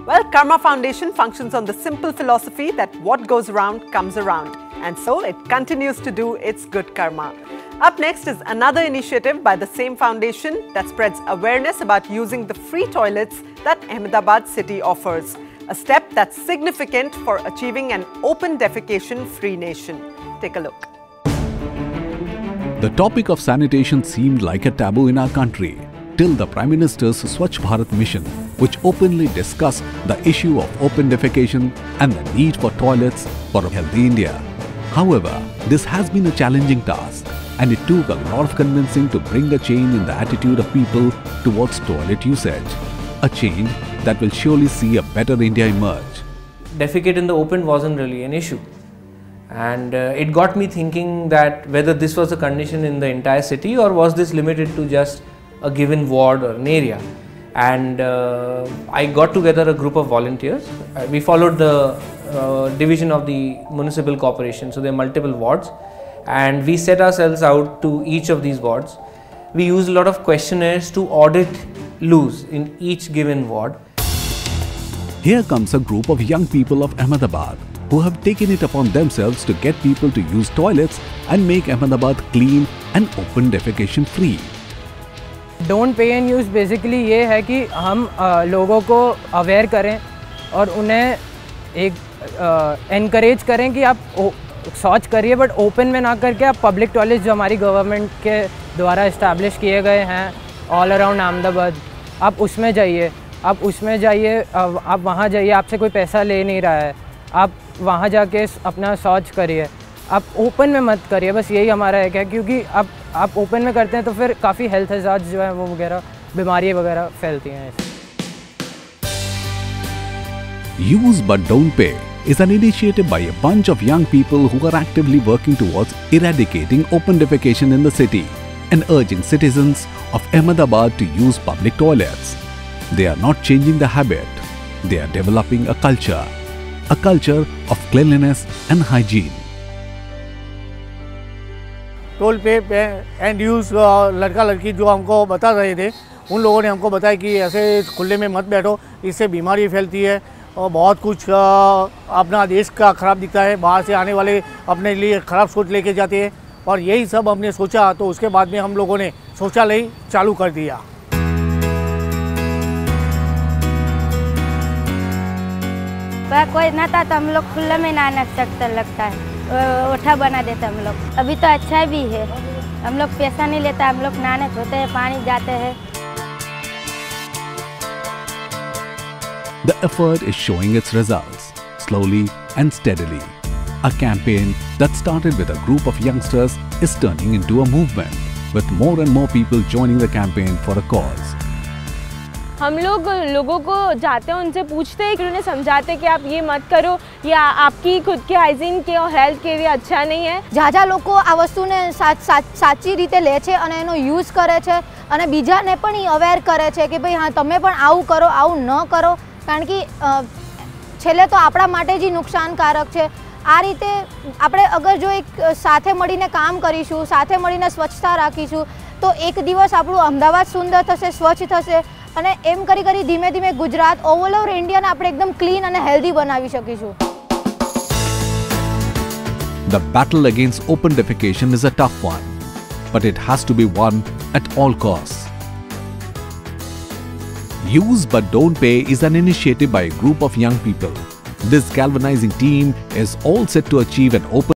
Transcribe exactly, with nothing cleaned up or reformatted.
Well, Karma Foundation functions on the simple philosophy that what goes around comes around. And so it continues to do its good karma. Up next is another initiative by the same foundation that spreads awareness about using the free toilets that Ahmedabad city offers. A step that's significant for achieving an open defecation-free nation. Take a look. The topic of sanitation seemed like a taboo in our country, till the Prime Minister's Swachh Bharat mission, which openly discussed the issue of open defecation and the need for toilets for a healthy India. However, this has been a challenging task, and it took a lot of convincing to bring a change in the attitude of people towards toilet usage. A change that will surely see a better India emerge. Defecate in the open wasn't really an issue. And uh, it got me thinking that whether this was a condition in the entire city or was this limited to just a given ward or an area. And uh, I got together a group of volunteers. Uh, we followed the uh, division of the municipal corporation, so there are multiple wards, and we set ourselves out to each of these wards. We used a lot of questionnaires to audit loos in each given ward. Here comes a group of young people of Ahmedabad who have taken it upon themselves to get people to use toilets and make Ahmedabad clean and open defecation free. Don't pay and use basically ये है कि हम आ, लोगों को aware करें और उन्हें एक एनकरेज करें कि आप शौच करिए, बट ओपन में ना करके आप पब्लिक टॉयलेट जो हमारी गवर्नमेंट के द्वारा इस्टेब्लिश किए गए हैं ऑल अराउंड अहमदाबाद, आप उसमें जाइए आप उसमें जाइए आप वहाँ जाइए, आपसे कोई पैसा ले नहीं रहा है, आप वहाँ जाके अपना शौच करिए, आप ओपन में मत करिए। बस यही हमारा है क्या, क्योंकि आप आप ओपन में करते हैं तो फिर काफ़ी हेल्थ हज़ार्ड जो है वो वगैरह बीमारियाँ वगैरह फैलती हैं। Use but don't pay is an initiative by a bunch of young people who are actively working towards eradicating open defecation in the city and urging citizens of Ahmedabad to use public toilets. They are not changing the habit, they are developing a culture, a culture of cleanliness and hygiene. Toll pay and use लड़का लड़की जो हमको बता रहे थे, उन लोगों ने हमको बताया कि ऐसे खुले में मत बैठो, इससे बीमारी फैलती है और बहुत कुछ अपना देश का ख़राब दिखता है, बाहर से आने वाले अपने लिए ख़राब सोच लेके जाते हैं। और यही सब हमने सोचा, तो उसके बाद में हम लोगों ने शौचालय चालू कर दिया। कोई नहाता तो हम लोग खुले में नहा सकते, लगता है ओठा बना देते हम लोग। अभी तो अच्छा भी है, हम लोग पैसा नहीं लेता, हम लोग नहाने धोते हैं, पानी जाते हैं। The effort is showing its results, slowly and steadily. A campaign that started with a group of youngsters is turning into a movement, with more and more people joining the campaign for a cause. हम लोग लोगों को जाते हैं, उनसे पूछते हैं, कि उन्हें समझाते हैं कि आप ये मत करो, या आपकी खुद के हाइजीन के और हेल्थ के लिए अच्छा नहीं है। જાજા લોકો આ વસ્તુને સાચી રીતે લે છે અને એનો યુઝ કરે છે અને બીજાને પણ એ અવેર કરે છે કે ભાઈ હા તમે પણ આવું કરો, આવું ન કરો, કારણ કે છેલ્લે તો આપણા માટે જ નુકસાનકારક છે। આ રીતે આપણે અગર જો એક સાથે મળીને કામ કરીશું, સાથે મળીને સ્વચ્છતા રાખીશું, તો એક દિવસ આપણું અમદાવાદ સુંદર થશે, સ્વચ્છ થશે અને એમ કરી કરી ધીમે ધીમે ગુજરાત ઓવર ઓવર ઇન્ડિયાને આપણે એકદમ ક્લીન અને હેલ્ધી બનાવી શકીશું। The battle against open defecation is a tough one, but it has to be won at all costs. Use but don't pay is an initiative by a group of young people. This galvanizing team is all set to achieve an open